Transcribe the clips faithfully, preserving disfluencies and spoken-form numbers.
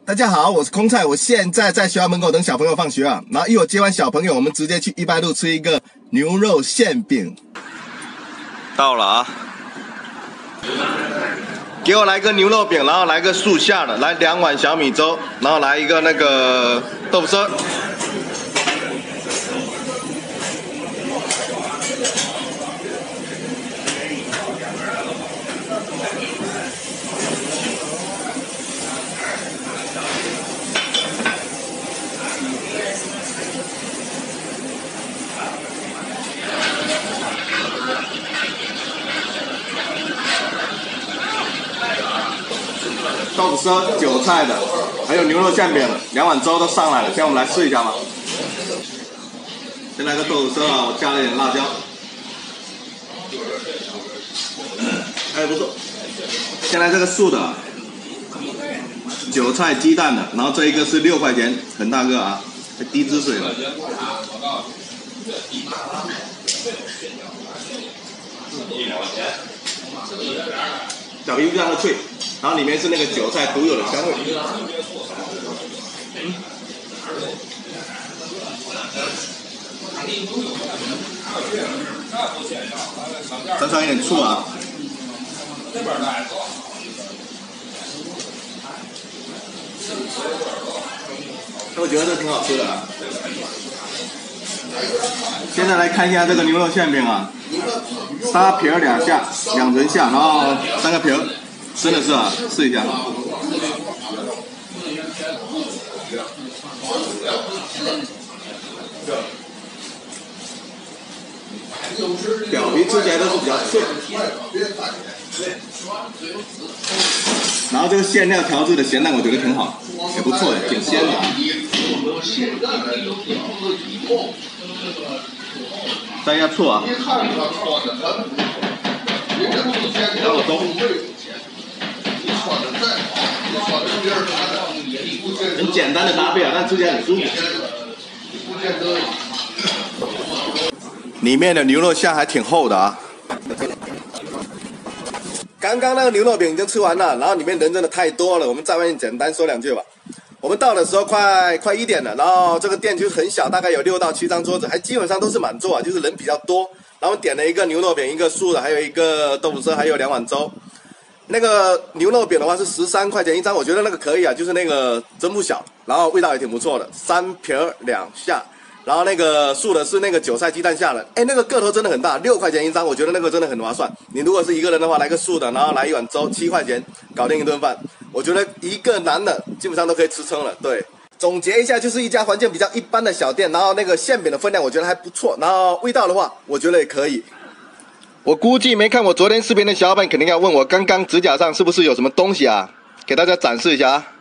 大家好，我是空菜，我现在在学校门口等小朋友放学啊。然后一会儿接完小朋友，我们直接去一百路吃一个牛肉馅饼。到了啊！给我来个牛肉饼，然后来个素馅的，来两碗小米粥，然后来一个那个豆腐丝。 豆腐丝、韭菜的，还有牛肉馅饼，两碗粥都上来了。现在我们来试一下吧。先来个豆腐丝啊，我加了一点辣椒，还不错。先来这个素的，韭菜鸡蛋的，然后这一个是六块钱，很大个啊，还低脂水了。表皮非常的脆。 然后里面是那个韭菜独有的香味。嗯，再上一点醋啊。我觉得这挺好吃的啊。现在来看一下这个牛肉馅饼啊，沙皮儿两下，两层下，然后三个皮儿。 真的是啊，试一下。表皮吃起来都是比较脆，然后这个馅料调制的咸淡我觉得挺好，也不错，挺鲜的。蘸一下醋啊，然后粥。 很简单的搭配啊，但吃起来很舒服。里面的牛肉馅还挺厚的啊。刚刚那个牛肉饼已经吃完了，然后里面人真的太多了，我们在外面简单说两句吧。我们到的时候快快一点了，然后这个店就是很小，大概有六到七张桌子，还基本上都是满座啊，就是人比较多。然后点了一个牛肉饼，一个素的，还有一个豆腐丝，还有两碗粥。 那个牛肉饼的话是十三块钱一张，我觉得那个可以啊，就是那个真不小，然后味道也挺不错的，三皮儿两下，然后那个素的是那个韭菜鸡蛋下的，哎，那个个头真的很大，六块钱一张，我觉得那个真的很划算。你如果是一个人的话，来个素的，然后来一碗粥，七块钱搞定一顿饭，我觉得一个男的基本上都可以吃撑了。对，总结一下，就是一家环境比较一般的小店，然后那个馅饼的分量我觉得还不错，然后味道的话，我觉得也可以。 我估计没看我昨天视频的小伙伴肯定要问我，刚刚指甲上是不是有什么东西啊？给大家展示一下啊！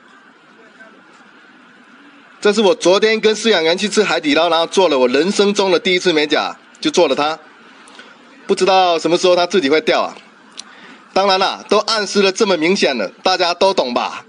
这是我昨天跟饲养员去吃海底捞，然后做了我人生中的第一次美甲，就做了它。不知道什么时候它自己会掉啊！当然啦，都暗示的这么明显了，大家都懂吧？